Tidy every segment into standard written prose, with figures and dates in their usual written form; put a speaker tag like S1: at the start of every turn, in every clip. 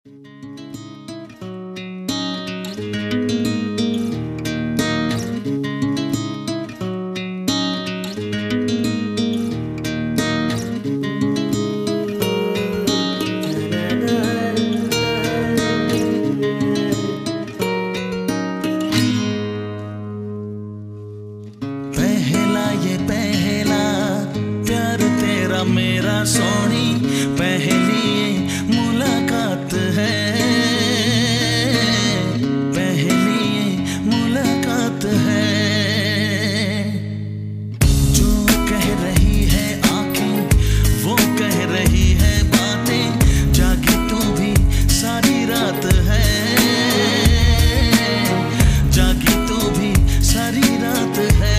S1: मेरा सोनी पहली मुलाकात है, पहली मुलाकात है। जो कह रही है आंखें वो कह रही है बातें, जागी तू भी सारी रात है, जागी तू भी सारी रात है।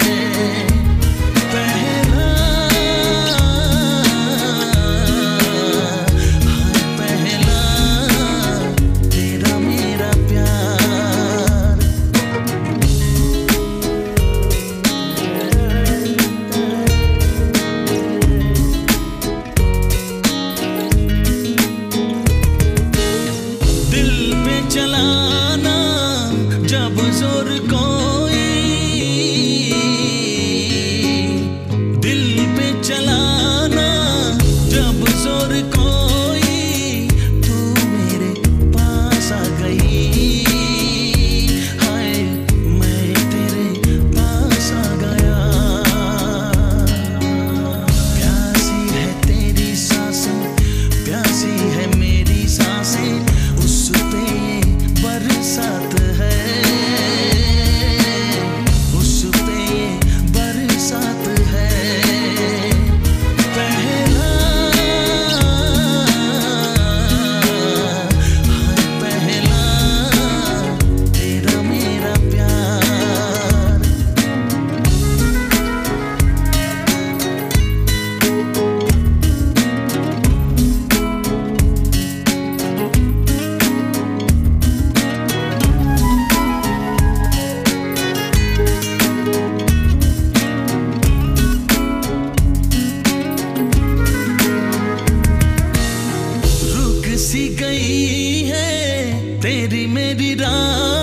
S1: चलाना जब जोर कोई, दिल पे चलाना जब जोर कोई, तू मेरे पास आ गई, हाय मैं तेरे पास आ गया। प्यासी है तेरी सांसें, प्यासी है मेरी सांसें, उस पे बरसात है, उस पे बरसात है। पहला हाय पहला तेरा मेरा प्यार। सी गई है तेरी मेरी राह,